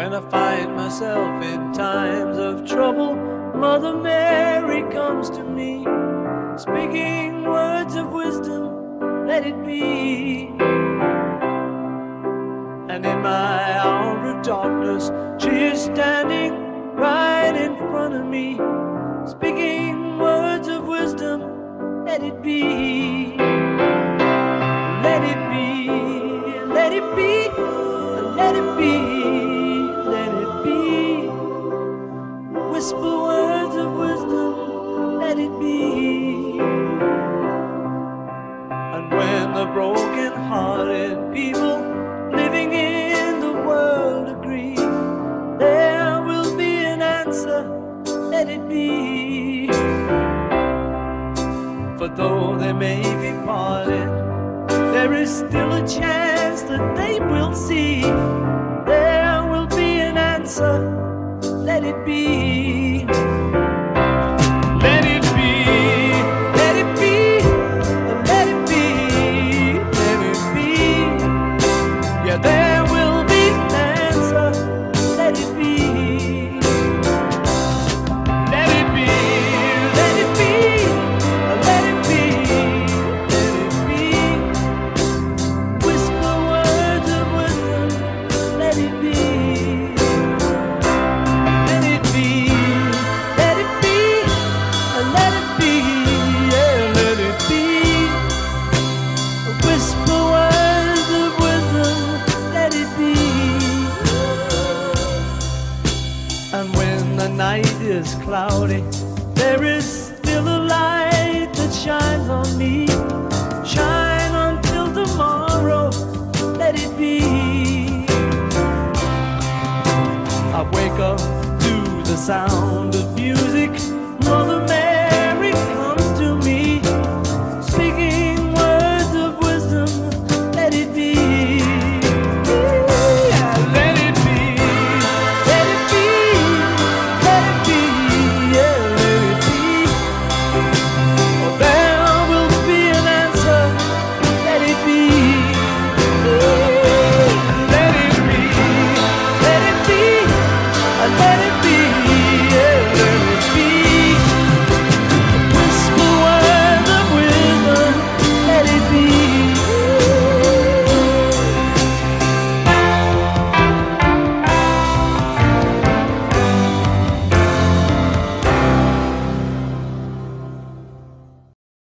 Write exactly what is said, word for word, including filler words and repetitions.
When I find myself in times of trouble, Mother Mary comes to me, speaking words of wisdom, let it be. And in my hour of darkness, she is standing right in front of me, speaking words of wisdom, let it be. Let it be, let it be, let it be, let it be. Whisper words of wisdom, let it be. And when the broken-hearted people living in the world agree, there will be an answer, let it be. For though they may be parted, there is still a chance that they will see. There will be an answer, let it be. Let it be, let it be, let it be, let it be. Yeah, there will be an answer, let it be. Let it be, let it be, let it be, let it be. Whisper words of wisdom, let it be. Let it be, let it be, let it be, yeah, let it be. Whisper words of wisdom, let it be. And when the night is cloudy, there is still a light that shines on me. Shine until tomorrow, let it be. I wake up to the sound of music